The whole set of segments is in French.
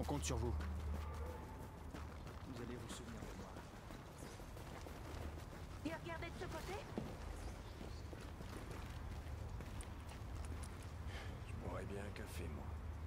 On compte sur vous. Vous allez vous souvenir de moi. Et regardez de ce côté. Je boirais bien un café, moi.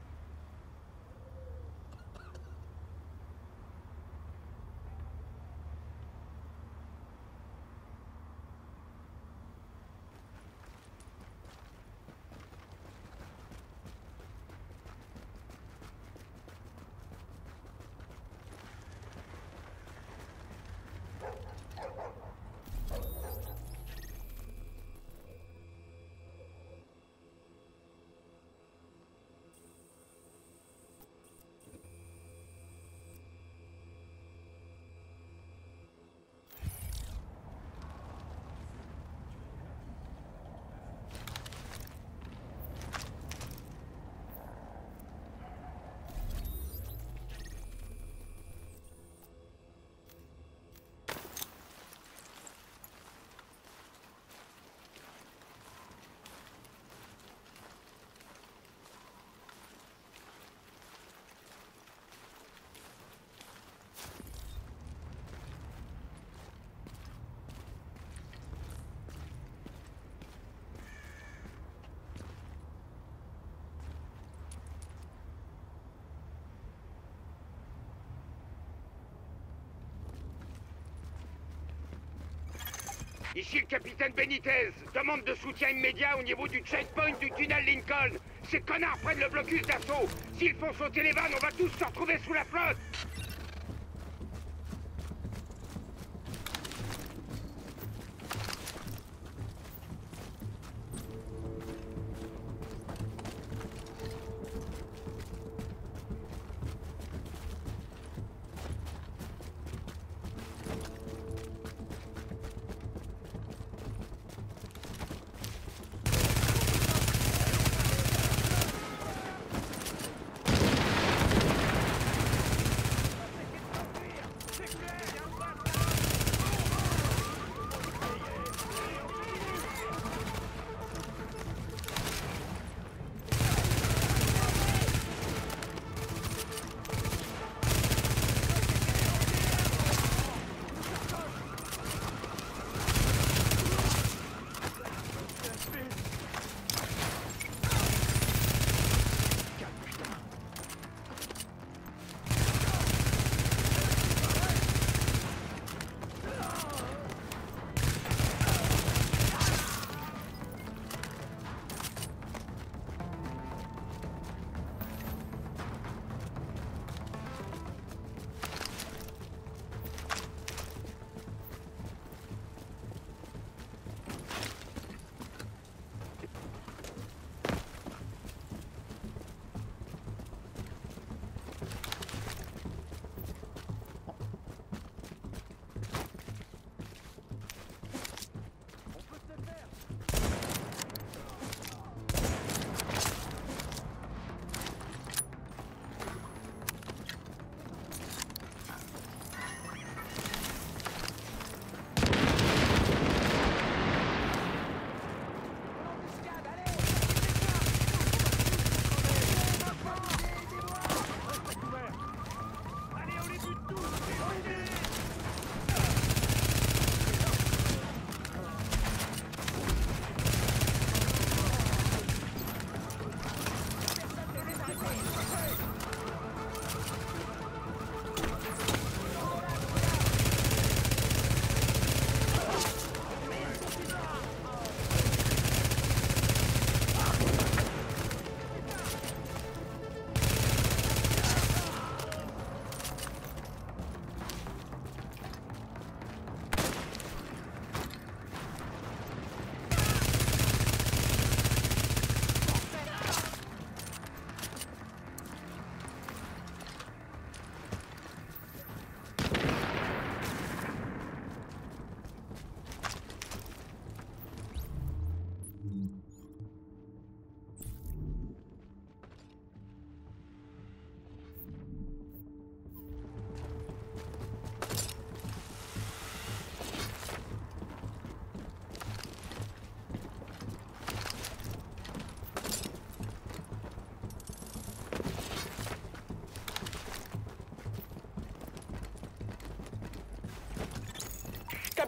Ici le capitaine Benitez. Demande de soutien immédiat au niveau du checkpoint du tunnel Lincoln. Ces connards prennent le blocus d'assaut. S'ils font sauter les vannes, on va tous se retrouver sous la flotte.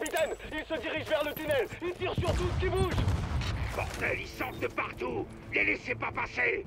capitaine! Ils se dirigent vers le tunnel! Ils tirent sur tout ce qui bouge! Bordel, ils sortent de partout! Les laissez pas passer!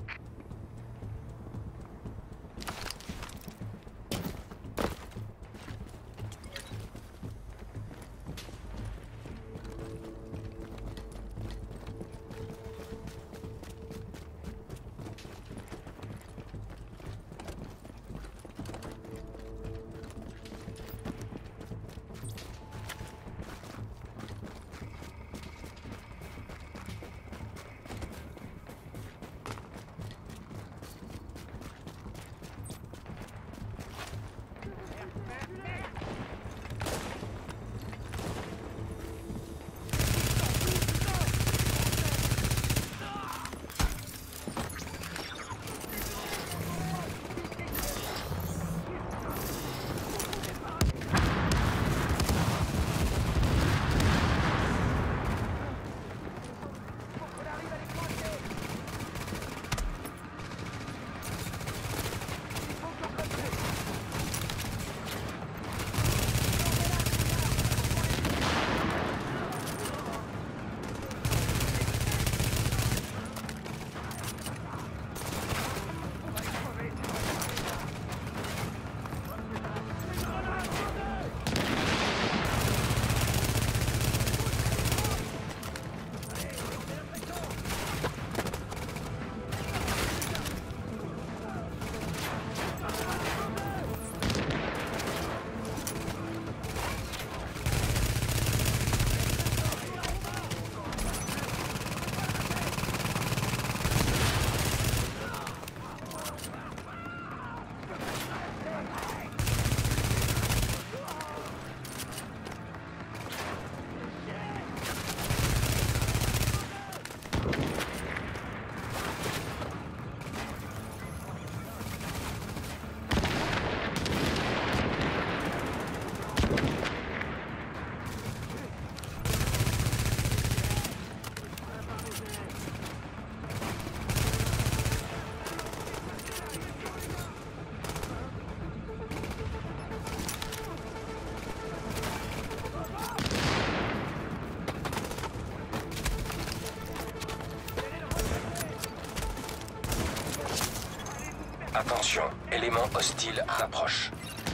Attention, élément hostile à l'approche.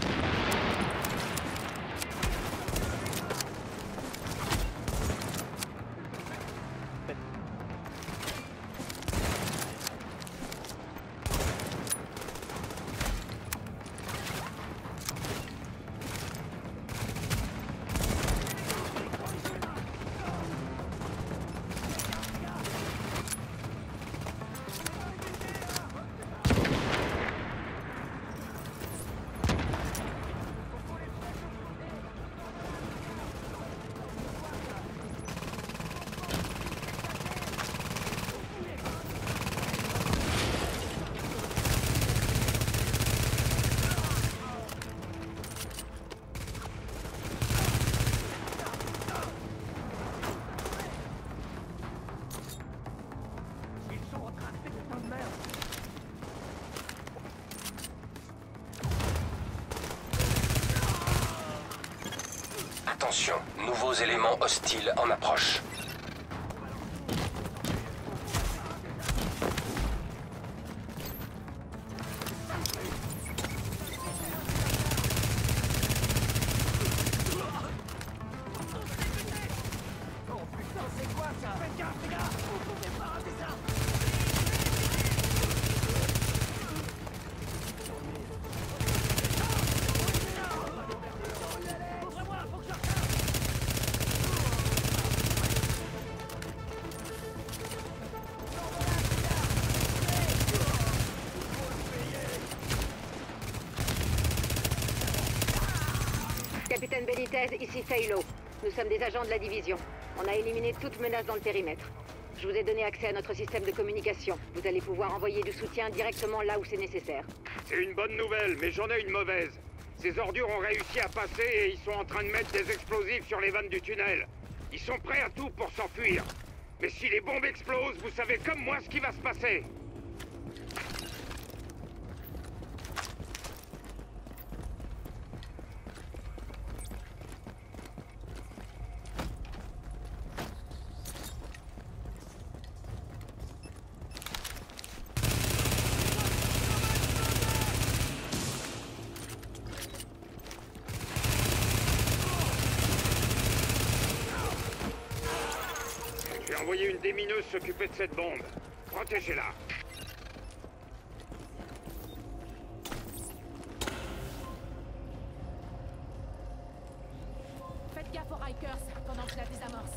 Attention, nouveaux éléments hostiles en approche. Capitaine Benitez, ici Salo. Nous sommes des agents de la division. On a éliminé toute menace dans le périmètre. Je vous ai donné accès à notre système de communication. Vous allez pouvoir envoyer du soutien directement là où c'est nécessaire. C'est une bonne nouvelle, mais j'en ai une mauvaise. Ces ordures ont réussi à passer et ils sont en train de mettre des explosifs sur les vannes du tunnel. Ils sont prêts à tout pour s'enfuir. Mais si les bombes explosent, vous savez comme moi ce qui va se passer. Envoyez une démineuse s'occuper de cette bombe. Protégez-la. Faites gaffe aux Rikers pendant que je la désamorce.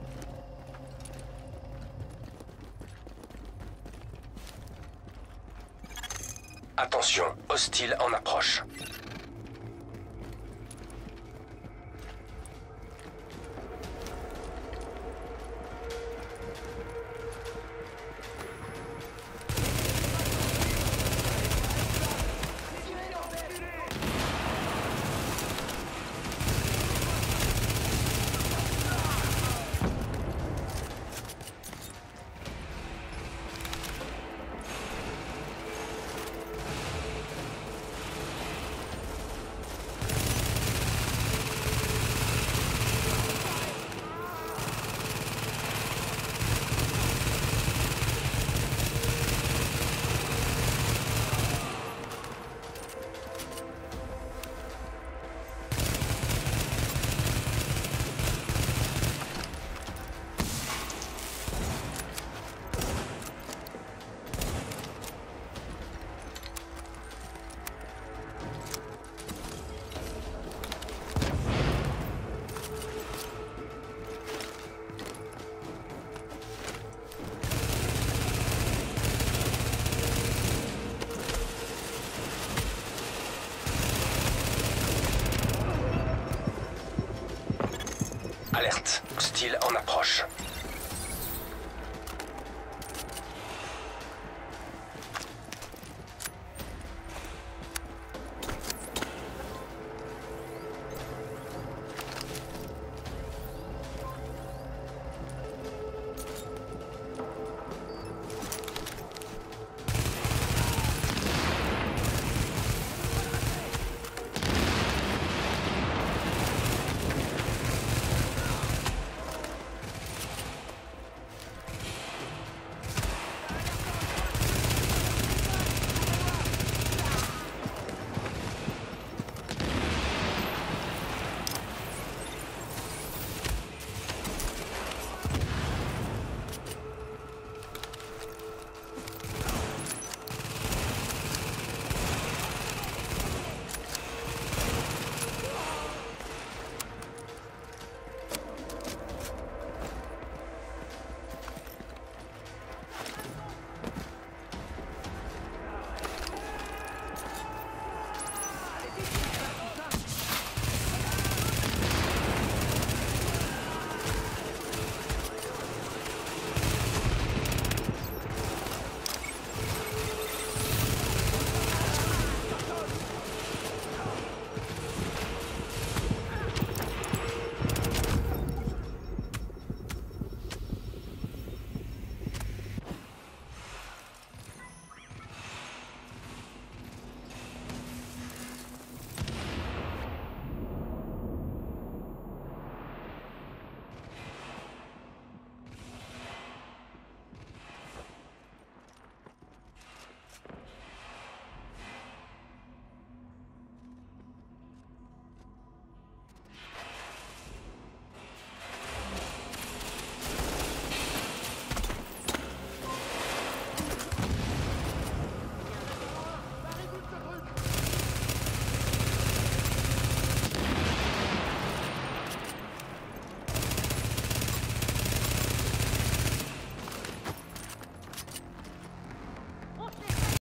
Attention, hostile en approche. Alerte, hostile en approche.